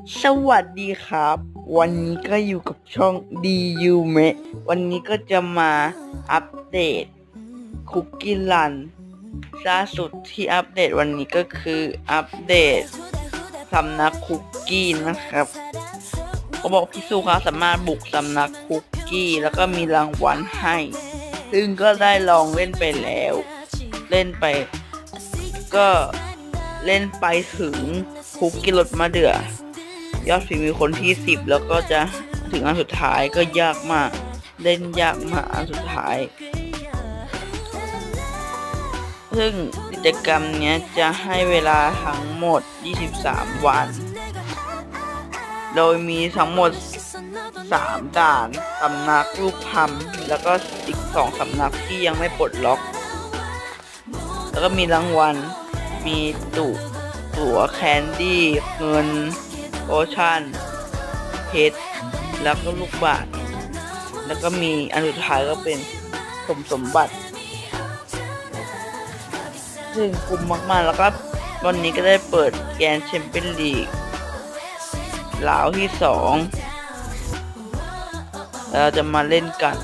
สวัสดีครับ วันนี้ก็อยู่กับช่อง DU เมะวันนี้ก็จะมาอัปเดตคุกกี้รันล่าสุดที่อัปเดตวันนี้ก็คืออัปเดตสำนักคุกกี้นะครับเขาบอกพี่สุเขาสามารถบุกสำนักคุกกี้แล้วก็มีรางวัลให้ ซึ่งก็ได้ลองเล่นไปแล้ว เล่นไปก็เล่นไปถึงคุกกี้รสมะเดื่อยอดฝีมือคนที่10แล้วก็จะถึงอันสุดท้ายก็ยากมากเล่นยากมากอันสุดท้ายซึ่งกิจกรรมนี้จะให้เวลาทั้งหมด23วันโดยมีทั้งหมด3ด่านสำนักรูปธรรมแล้วก็อีก2สำนักที่ยังไม่ปลดล็อกแล้วก็มีรางวัลมีตั๋วแคนดี้เงินโอชั่นเพชรแล้วก็ลูกบาศก์แล้วก็มีอันสุดท้ายก็เป็นสมบัติซึ่งคุ้มมากๆแล้วก็วันนี้ก็ได้เปิดแกรนด์แชมเปี้ยนลีกราวที่2แล้วเราจะมาเล่นกัน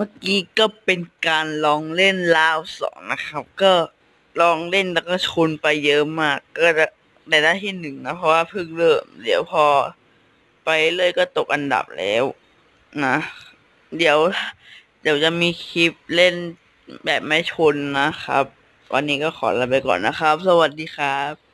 มื่อกี้ก็เป็นการลองเล่นราวสองนะครับ ก็ลองเล่นแล้วก็ชนไปเยอะมาก ก็ได้ที่หนึ่งนะ เพราะว่าเพิ่งเริ่ม เดี๋ยวพอไปเลยก็ตกอันดับแล้วนะ เดี๋ยวจะมีคลิปเล่นแบบไม่ชนนะครับ วันนี้ก็ขอลาไปก่อนนะครับ สวัสดีครับ